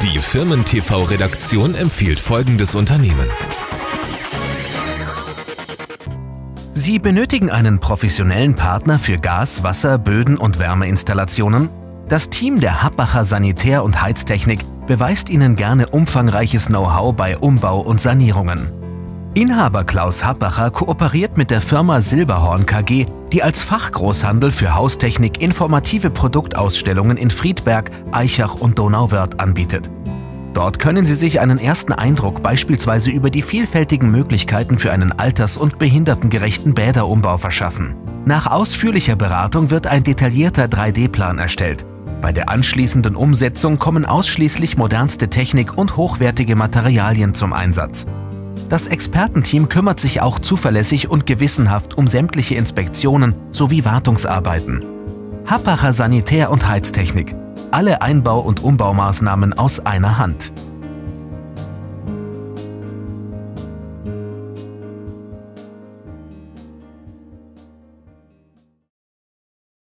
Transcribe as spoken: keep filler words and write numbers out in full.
Die Firmen-T V-Redaktion empfiehlt folgendes Unternehmen. Sie benötigen einen professionellen Partner für Gas-, Wasser-, Böden- und Wärmeinstallationen? Das Team der Happacher Sanitär- und Heiztechnik beweist Ihnen gerne umfangreiches Know-how bei Umbau und Sanierungen. Inhaber Klaus Happacher kooperiert mit der Firma Silberhorn K G, die als Fachgroßhandel für Haustechnik informative Produktausstellungen in Friedberg, Aichach und Donauwörth anbietet. Dort können Sie sich einen ersten Eindruck beispielsweise über die vielfältigen Möglichkeiten für einen alters- und behindertengerechten Bäderumbau verschaffen. Nach ausführlicher Beratung wird ein detaillierter drei D Plan erstellt. Bei der anschließenden Umsetzung kommen ausschließlich modernste Technik und hochwertige Materialien zum Einsatz. Das Expertenteam kümmert sich auch zuverlässig und gewissenhaft um sämtliche Inspektionen sowie Wartungsarbeiten. Happacher Sanitär- und Heiztechnik. Alle Einbau- und Umbaumaßnahmen aus einer Hand.